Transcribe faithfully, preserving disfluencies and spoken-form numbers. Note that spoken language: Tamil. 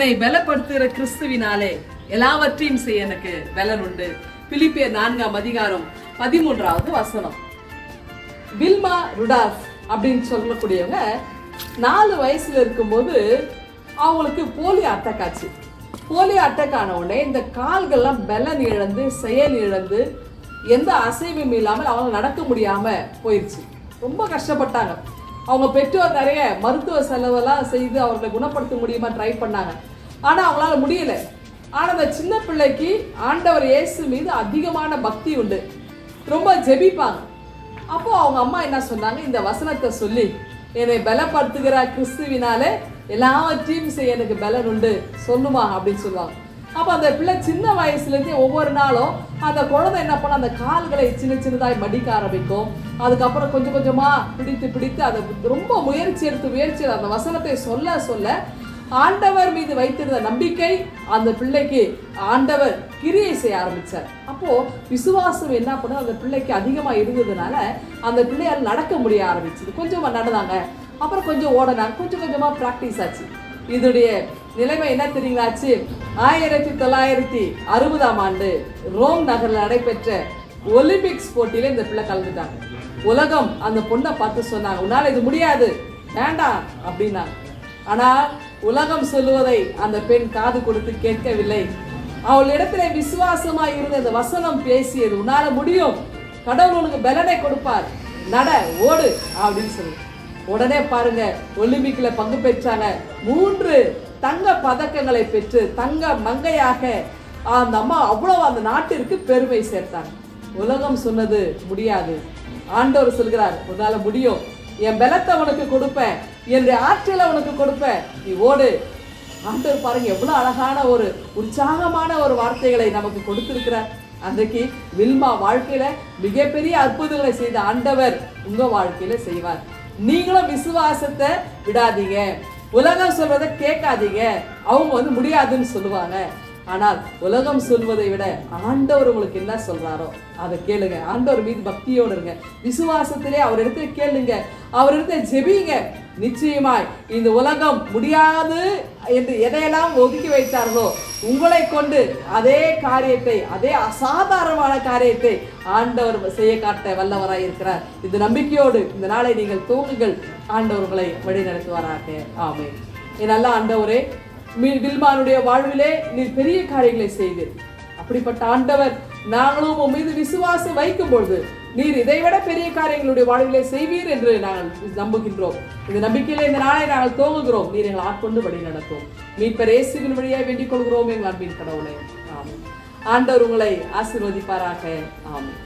என்னை பலப்படுத்துகிற கிறிஸ்துவினாலே எல்லாவற்றையும் செய்ய எனக்கு பலன் உண்டு. பிலிப்பியர் நான்காம் அதிகாரம் பதிமூன்றாவது வசனம். வில்மா ருடால்ஃப் அப்படின்னு சொல்லக்கூடியவங்க நாலு வயசுல இருக்கும்போது அவங்களுக்கு போலியோ அட்டாக் ஆச்சு. போலியோ அட்டாக் ஆன உடனே இந்த கால்கள்லாம் பலன் இழந்து செயல் இழந்து எந்த அசைவும் இல்லாமல் அவங்க நடக்க முடியாம போயிடுச்சு. ரொம்ப கஷ்டப்பட்டாங்க. அவங்க பெற்றோர் நிறைய மருத்துவ செலவெல்லாம் செய்து அவர்களை குணப்படுத்த முடியுமா ட்ரை பண்ணாங்க. ஆனா அவங்களால முடியல. ஆனா அந்த சின்ன பிள்ளைக்கு ஆண்டவர் இயேசு மீது அதிகமான பக்தி உண்டு. ரொம்ப ஜெபிப்பாங்க. அப்போ அவங்க அம்மா என்ன சொன்னாங்க, இந்த வசனத்தை சொல்லி என்னை பலப்படுத்துகிற கிறிஸ்துவினாலே எல்லாவற்றையும் செய்ய எனக்கு பலன் உண்டு சொல்லுமா அப்படின்னு சொல்லுவாங்க. அப்போ அந்த பிள்ளை சின்ன வயசுலேருந்தே ஒவ்வொரு நாளும் அந்த குழந்தை என்ன பண்ண அந்த கால்களை சின்ன சின்னதாய் மடிக்க ஆரம்பிக்கும். அதுக்கப்புறம் கொஞ்சம் கொஞ்சமாக பிடித்து பிடித்து அதை ரொம்ப முயற்சி எடுத்து முயற்சி அந்த வசனத்தை சொல்ல சொல்ல ஆண்டவர் மீது வைத்திருந்த நம்பிக்கை அந்த பிள்ளைக்கு ஆண்டவர் கிரியை செய்ய ஆரம்பிச்சார். அப்போ விசுவாசம் என்ன பண்ண அந்த பிள்ளைக்கு அதிகமா இருந்ததுனால அந்த பிள்ளையால் நடக்க முடிய ஆரம்பிச்சது. கொஞ்சமா நடந்தாங்க, அப்புறம் கொஞ்சம் ஓடனாங்க, கொஞ்சம் கொஞ்சமா பிராக்டிஸ் ஆச்சு. இதனுடைய நிலைமை என்ன தெரியுங்களாச்சு, ஆயிரத்தி தொள்ளாயிரத்தி அறுபதாம் ஆண்டு ரோம் நகரில் நடைபெற்ற ஒலிம்பிக்ஸ் போட்டியில இந்த பிள்ளை கலந்துட்டாங்க. உலகம் அந்த பொண்ணை பார்த்து சொன்னாங்க, உன்னால இது முடியாது, வேண்டாம் அப்படின்னாங்க. ஆனா உலகம் சொல்லுவதை அந்த பெண் காது கொடுத்து கேட்கவில்லை. அவள் இடத்துல விசுவாசமாய் இருந்த அந்த வசனம் பேசியது, உன்னால முடியும், கடவுள் உனக்கு பலனை கொடுப்பார், நட ஓடு அப்படின்னு சொல்லு. உடனே பாருங்க ஒலிம்பிக்ல பங்கு பெற்றாங்க. மூன்று தங்க பதக்கங்களை பெற்று தங்க மங்கையாக அந்த அம்மா அவ்வளவு அந்த நாட்டிற்கு பெருமை சேர்த்தாங்க. உலகம் சொன்னது முடியாது, ஆண்டவர் சொல்கிறார் உன்னால முடியும், என் பலத்தை உனக்கு கொடுப்பேன், என்னுடைய ஆற்றலை உனக்கு கொடுப்பேன், நீ ஓடு. ஆண்டவர் பாருங்க எவ்வளவு அழகான ஒரு உற்சாகமான ஒரு வார்த்தைகளை நமக்கு கொடுத்திருக்கிறார். அன்றைக்கு வில்மா வாழ்க்கையில மிகப்பெரிய அற்புதங்களை செய்த ஆண்டவர் உங்க வாழ்க்கையில செய்வார். நீங்களும் விசுவாசத்தை விடாதீங்க, உலகம் சொல்வதை கேட்காதீங்க. அவங்க வந்து முடியாதுன்னு சொல்லுவாங்க. ஆனால் உலகம் சொல்வதை விட ஆண்டவர் உங்களுக்கு என்ன சொல்றாரோ அதை கேளுங்க. ஆண்டவர் மீது பக்தியோடு இருங்க, விசுவாசத்திலே அவர் இடத்துல கேளுங்க, அவர் இடத்துல ஜெபிங்க. நிச்சயமாய் இந்த உலகம் முடியாது என்று எதையெல்லாம் ஒதுக்கி வைத்தார்களோ உங்களை கொண்டு அதே காரியத்தை, அதே அசாதாரணமான காரியத்தை ஆண்டவர் செய்ய காட்ட வல்லவராய் இருக்கிறார். இந்த நம்பிக்கையோடு இந்த நாளை நீங்கள் தூங்குங்கள். ஆண்டவர் உங்களை வழி நடத்துவாராக. ஆமென். என் நல்ல ஆண்டவரே, வில்மானுடைய வாழ்விலே நீர் பெரிய காரியங்களை செய்தீர். அப்படிப்பட்ட ஆண்டவர் நாங்களும் உன் மீது விசுவாசம் வைக்கும் பொழுது நீர் இதைவிட பெரிய காரியங்களுடைய வாழ்விலே செய்வீர் என்று நாங்கள் நம்புகின்றோம். இந்த நம்பிக்கையில இந்த நாளை நாங்கள் தோங்குகிறோம். நீர் எங்களை ஆட்கொண்டு வழி நடத்தும். மீட்பர் இயேசுவின் வழியாய் வேண்டிக் கொள்கிறோம் எங்கள் அன்பின் கடவுளே. ஆமென். ஆண்டவர் உங்களை ஆசீர்வதிப்பாராக. ஆமென்.